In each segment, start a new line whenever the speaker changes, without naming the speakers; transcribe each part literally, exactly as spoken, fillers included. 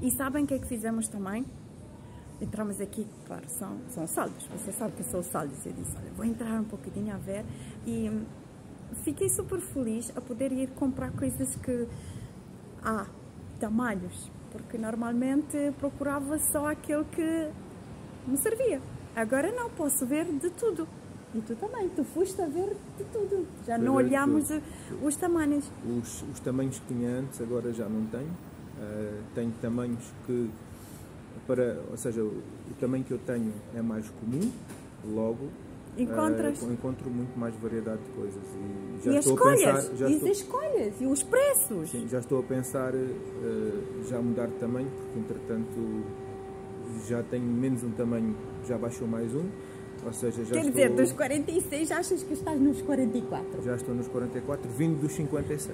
E sabem o que é que fizemos também? Entramos aqui, claro, são, são saldos. Você sabe que são saldos. Eu disse, olha, vou entrar um pouquinho a ver. E fiquei super feliz a poder ir comprar coisas que... Ah, tamanhos. Porque normalmente procurava só aquele que me servia. Agora não, posso ver de tudo. E tu também, tu foste a ver de tudo. Já não olhamos os tamanhos.
Os, os tamanhos que tinha antes, agora já não tenho. Uh, tenho tamanhos que, para, ou seja, o, o tamanho que eu tenho é mais comum, logo
Encontras?
Uh, encontro muito mais variedade de coisas. E, já
e
estou
as escolhas,
a pensar, já
e
estou,
as escolhas, e os preços.
Sim, já estou a pensar uh, já mudar de tamanho, porque entretanto já tenho menos um tamanho, já baixou mais um. Ou seja, já
Quer
estou...
dizer, dos quarenta e seis achas que estás nos quarenta e quatro?
Já estou nos quarenta e quatro, vindo dos cinquenta e seis.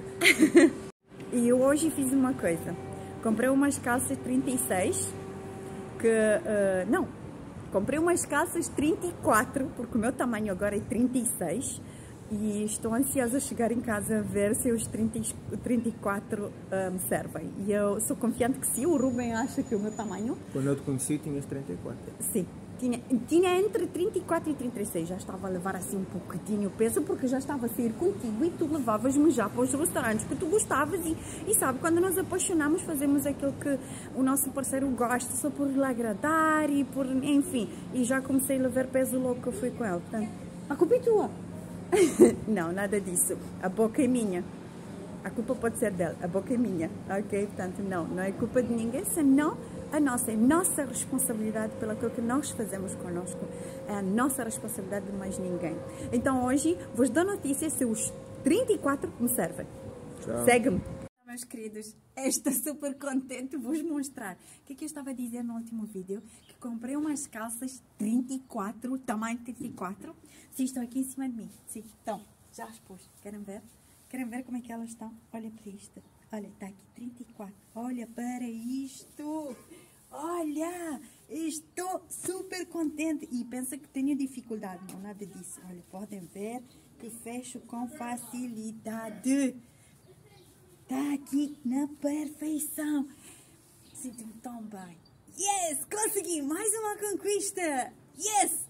E eu hoje fiz uma coisa. Comprei umas calças trinta e seis, que... Uh, não, comprei umas calças trinta e quatro, porque o meu tamanho agora é trinta e seis. E estou ansiosa a chegar em casa a ver se os trinta, trinta e quatro uh, me servem. E eu sou confiante que sim, o Ruben acha que o meu tamanho...
Quando eu te conheci tinhas trinta e quatro.
Sim. Tinha, tinha entre trinta e quatro e trinta e seis, já estava a levar assim um pouquinho o peso, porque já estava a sair contigo e tu levavas-me já para os restaurantes que tu gostavas e, e sabe, quando nos apaixonamos fazemos aquilo que o nosso parceiro gosta, só por lhe agradar e por, enfim, e já comecei a levar peso logo que eu fui com ele, portanto, a culpa é tua. Não, nada disso, a boca é minha. A culpa pode ser dela, a boca é minha, ok? Portanto, não, não é culpa de ninguém, senão a nossa, é nossa responsabilidade pelo que nós fazemos connosco. É a nossa responsabilidade de mais ninguém. Então, hoje, vos dou notícias se os trinta e quatro me servem. Segue-me. Meus queridos, estou super contente de vos mostrar. O que é que eu estava a dizer no último vídeo? Que comprei umas calças trinta e quatro, tamanho trinta e quatro. Sim, estão aqui em cima de mim. Sim, estão. Já as pus. Querem ver? Querem ver como é que elas estão? Olha para isto. Olha, está aqui trinta e quatro. Olha para isto. Olha, estou super contente. E pensa que tenho dificuldade. Não, nada disso. Olha, podem ver que fecho com facilidade. Está aqui na perfeição. Sinto-me tão bem. Yes, consegui mais uma conquista. Yes.